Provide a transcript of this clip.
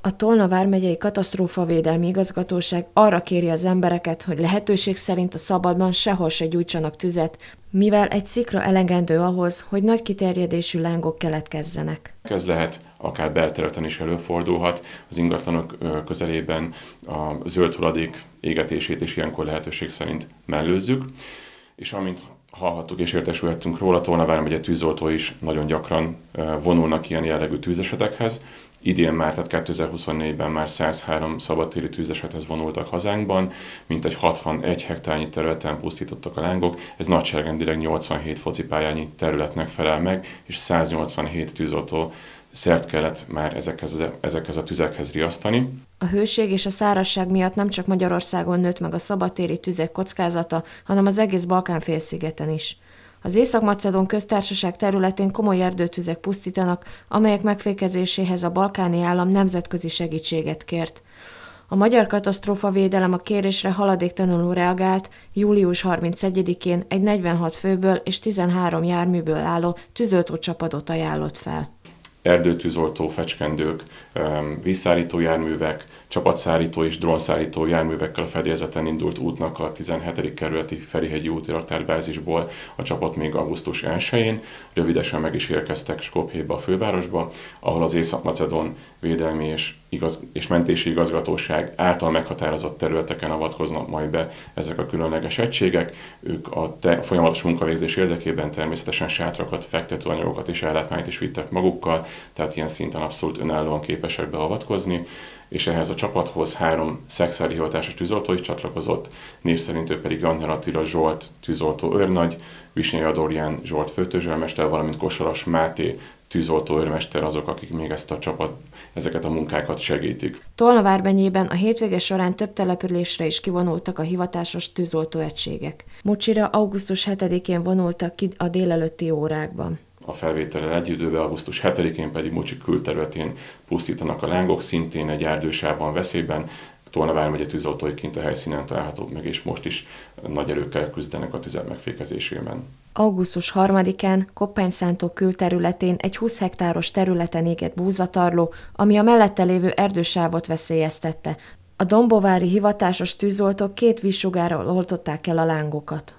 A Tolna vármegyei katasztrófavédelmi igazgatóság arra kéri az embereket, hogy lehetőség szerint a szabadban sehol se gyújtsanak tüzet, mivel egy szikra elegendő ahhoz, hogy nagy kiterjedésű lángok keletkezzenek. Ez lehet akár belterületen is előfordulhat, az ingatlanok közelében a zöld hulladék égetését is ilyenkor lehetőség szerint mellőzzük, és amint hallhattuk és értesülhettünk róla, Tolna vármegye tűzoltói is nagyon gyakran vonulnak ilyen jellegű tűzesetekhez. Idén már, tehát 2024-ben már 103 szabadtéri tűzesethez vonultak hazánkban, mintegy 61 hektárnyi területen pusztítottak a lángok, ez nagyságrendileg 87 focipályányi területnek felel meg, és 187 tűzoltó szert kellett már ezekhez a tüzekhez riasztani. A hőség és a szárazság miatt nem csak Magyarországon nőtt meg a szabadtéri tüzek kockázata, hanem az egész Balkán-félszigeten is. Az Észak-Macedón köztársaság területén komoly erdőtüzek pusztítanak, amelyek megfékezéséhez a balkáni állam nemzetközi segítséget kért. A magyar katasztrófavédelem a kérésre haladéktalanul reagált, július 31-én egy 46 főből és 13 járműből álló tűzoltócsapatot ajánlott fel. Erdőtűzoltó fecskendők, vízszárító járművek, csapatszárító és drónszárító járművekkel a fedélzeten indult útnak a 17. kerületi Ferihegyi úti raktárbázisból a csapat még augusztus 1-én. Rövidesen meg is érkeztek Skopjéba, a fővárosba, ahol az Észak-Macedón védelmi és mentési igazgatóság által meghatározott területeken avatkoznak majd be ezek a különleges egységek. Ők a folyamatos munkavégzés érdekében természetesen sátrakat, fektetőanyagokat és ellátmányt is vittek magukkal, tehát ilyen szinten abszolút önállóan képesek beavatkozni, és ehhez a csapathoz 3 szekszári hivatásos tűzoltó is csatlakozott, név szerint ő pedig Jantner Attila Zsolt tűzoltó őrnagy, Visnyai Adorján Zsolt főtőzsőrmester, valamint Kosaras Máté tűzoltó őrmester azok, akik még ezeket a munkákat segítik. Tolna vármegyében a hétvége során több településre is kivonultak a hivatásos tűzoltóegységek. Mucsira augusztus 7-én vonultak ki a délelőtti órákban. A felvétellel egy időben, augusztus 7-én pedig Mucsi külterületén pusztítanak a lángok, szintén egy erdősávban veszélyben. Tolna vármegye tűzoltói kint a helyszínen találhatók meg, és most is nagy erőkkel küzdenek a tüzek megfékezésében. Augusztus 3-án Koppányszántó külterületén egy 20 hektáros területen égett búzatarló, ami a mellette lévő erdősávot veszélyeztette. A dombovári hivatásos tűzoltók 2 vízsugárral oltották el a lángokat.